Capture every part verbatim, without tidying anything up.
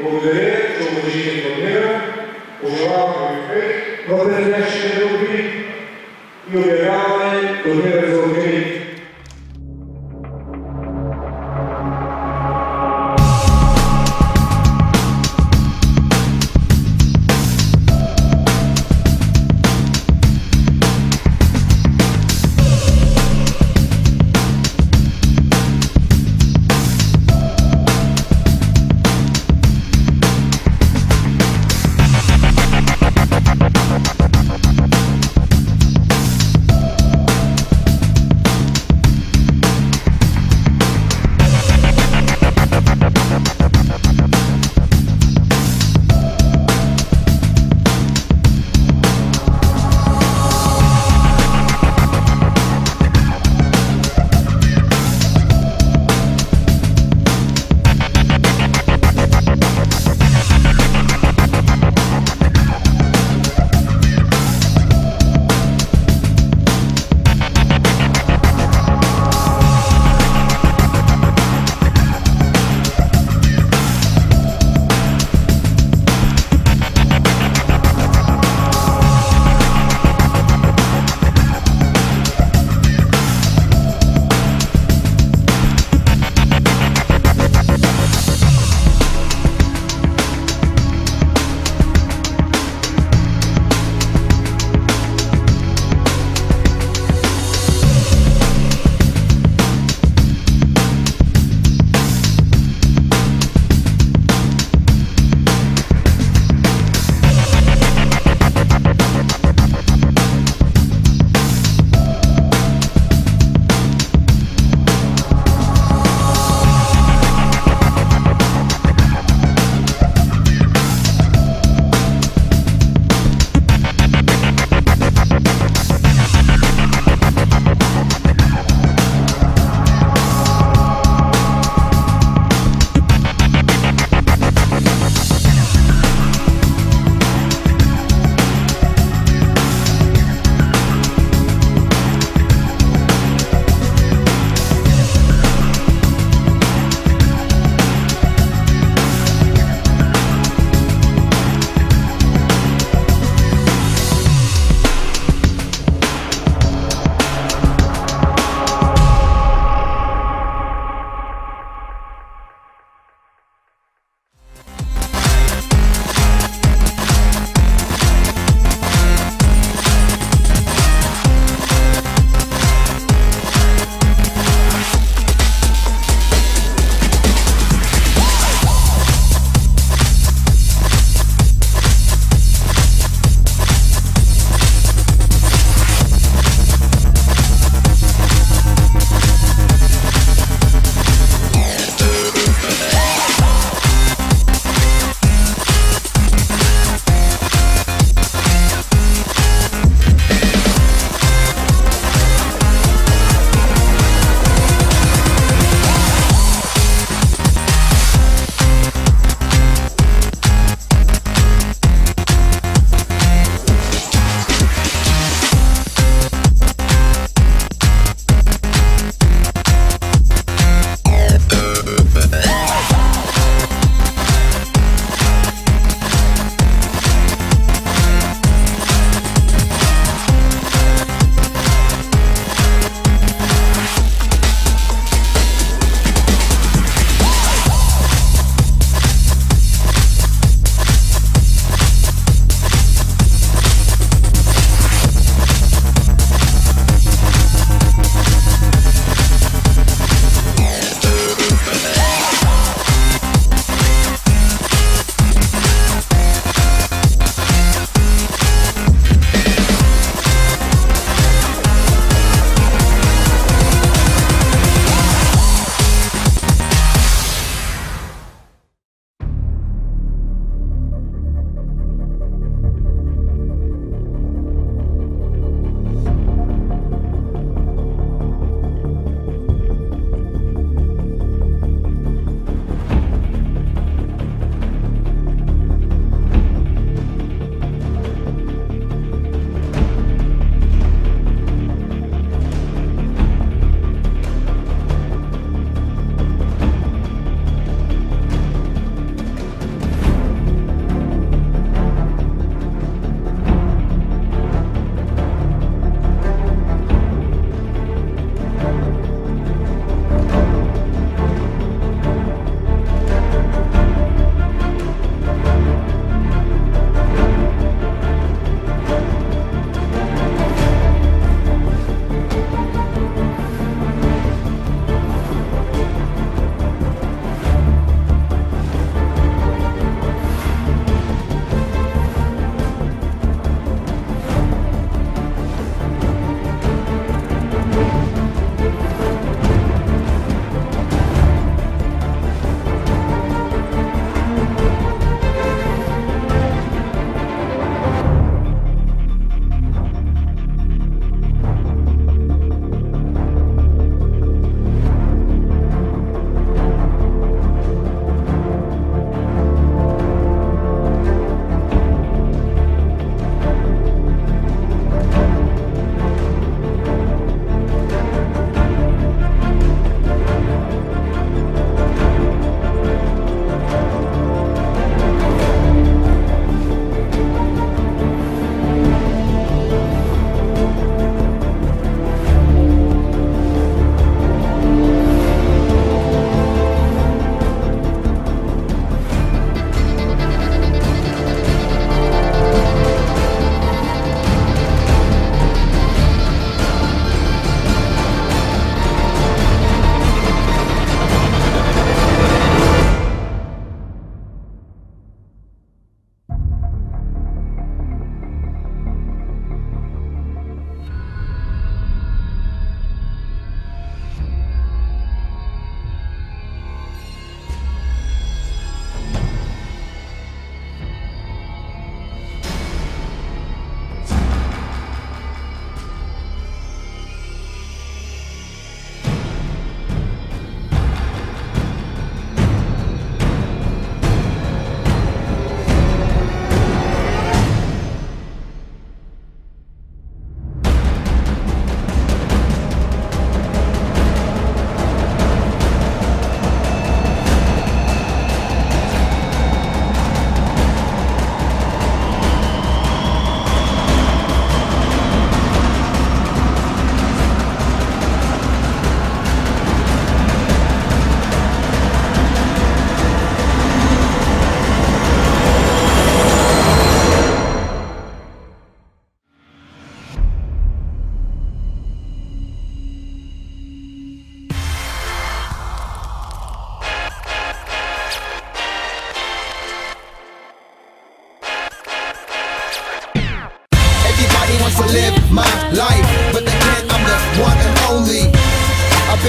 Благодаря, че уважите турнира. Пожелавам ви успех в предстоящите борби и обявяваме турнира за открит.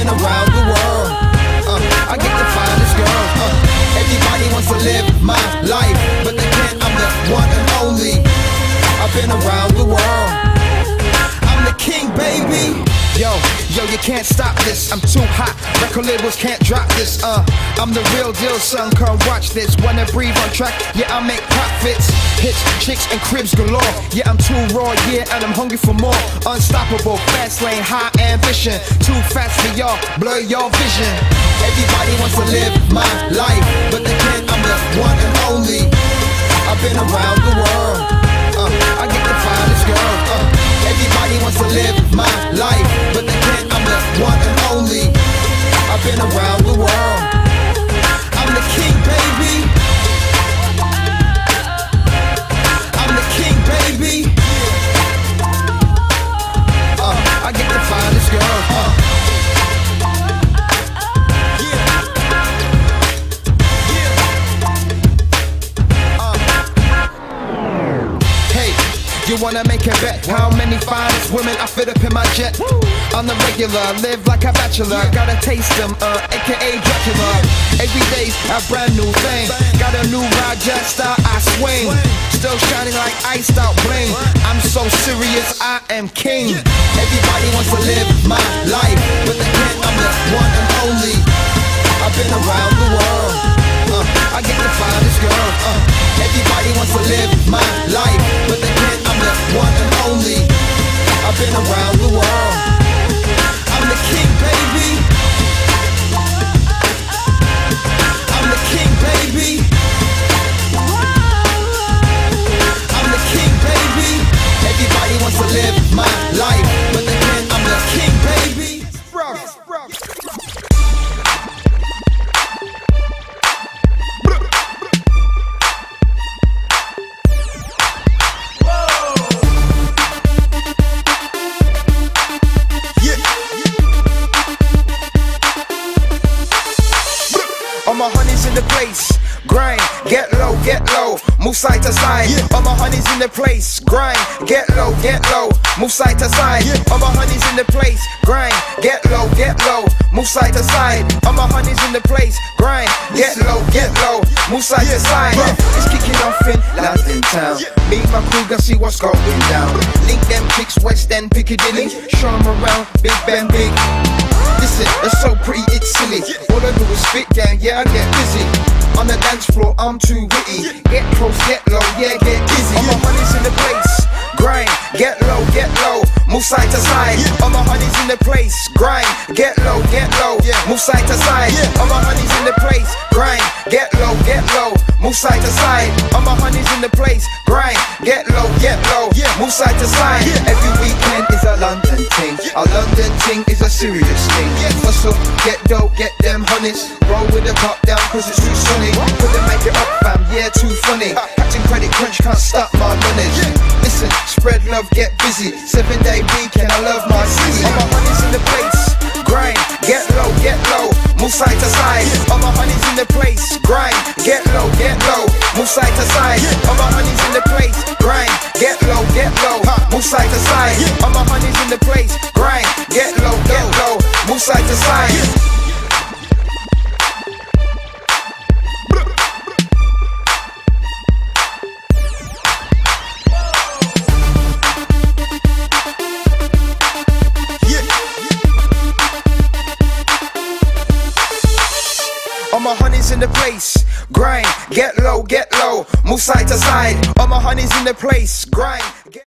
been around the world. uh, I get the finest girl. uh, Everybody wants to live my life, but they can't, I'm the one and only. I've been around the world. I'm the king, baby. Yo, yo, you can't stop this, I'm too hot. Record labels can't drop this, uh I'm the real deal, son, come watch this. Wanna breathe on track, yeah, I make profits. Hits, chicks, and cribs galore. Yeah, I'm too raw, yeah, and I'm hungry for more. Unstoppable, fast lane, high ambition. Too fast for y'all, blur your vision. Everybody wants to live my life, but they can't, I'm the one and only. I've been around the world. uh, I get the finest girl. uh, Everybody wants to live my life, but they can't, I'm the one and only. I've been around the world. I'm the king, baby. I'm the king, baby. uh, I get the finest girl. uh. You wanna make a bet? How many finest women I fit up in my jet? On the regular, live like a bachelor. Gotta taste them, uh, aka Dracula. Every day's a brand new thing. Got a new Roger style, I swing. Still shining like iced out bling. I'm so serious, I am king. Everybody wants to live my life, but they can't, I'm the one and only. I've been around the world. uh, I get the finest girl. uh, Everybody wants to live my life, but they can't, I'm the one and only. I've been around the world. I'm the king, baby. I'm the king, baby. I'm the king, baby. Everybody wants to live my life, but they can't, I'm the king, baby. Bro, bro. All my honeys in the place, grind, get low, get low, move side to side. All my honeys in the place, grind, get low, get low, move side to side. All my honeys in the place, grind, get low, get low, move side to side. All my honeys in the place, grind, get low, get low, move side to side. It's kicking off in London town. Meet my crew, gonna see what's going down. Link them chicks, West End, Piccadilly. Show 'em around, Big Ben, big. Listen, it's so pretty, it's silly. All I do is spit gang, yeah, I get busy. On the dance floor, I'm too witty. Get close, get low, yeah, get dizzy. All my honeys in the place, grind, get low, get low, move side to side. All my honeys in the place, grind, get low, get low, move side to side. All my honeys in the place, grind, get low, get low, move side to side. All my honeys in the place, grind, get low, get low, move side to side. Every weekend is a London thing. A London thing is a serious thing. Hustle, get dough, get them honeys. Roll with the top down cause it's too sunny. Couldn't make it up fam, yeah, too funny. Captain Credit Crunch can't stop my money. Listen, spread love, get busy. Seven day weekend, I love my city. All my honeys in the place, grind, get low, get low, move side to side. All my honeys in the place, grind, get low, get low, move side to side. All my honeys in the place, grind, get low, get low, move side to side. All my honeys in the place, grind, get low, get low, move side to side. All my honeys in the place, grind, get low, get low, move side to side. All my honeys in the place, grind, get